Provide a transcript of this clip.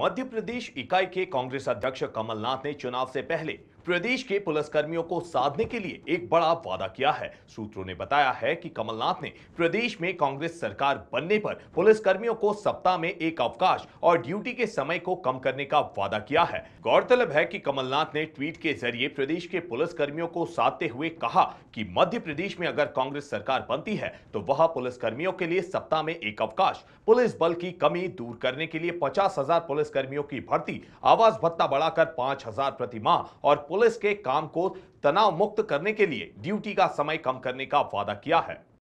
मध्य प्रदेश इकाई के कांग्रेस अध्यक्ष कमलनाथ ने चुनाव से पहले प्रदेश के पुलिसकर्मियों को साधने के लिए एक बड़ा वादा किया है। सूत्रों ने बताया है कि कमलनाथ ने प्रदेश में कांग्रेस सरकार बनने पर पुलिसकर्मियों को सप्ताह में एक अवकाश और ड्यूटी के समय को कम करने का वादा किया है। गौरतलब है कि कमलनाथ ने ट्वीट के जरिए प्रदेश के पुलिसकर्मियों को साधते हुए कहा कि मध्य प्रदेश में अगर कांग्रेस सरकार बनती है तो वह पुलिसकर्मियों के लिए सप्ताह में एक अवकाश, पुलिस बल की कमी दूर करने के लिए 50,000 पुलिसकर्मियों की भर्ती, आवास भत्ता बढ़ाकर 5,000 प्रति माह और पुलिस के काम को तनाव मुक्त करने के लिए ड्यूटी का समय कम करने का वादा किया है।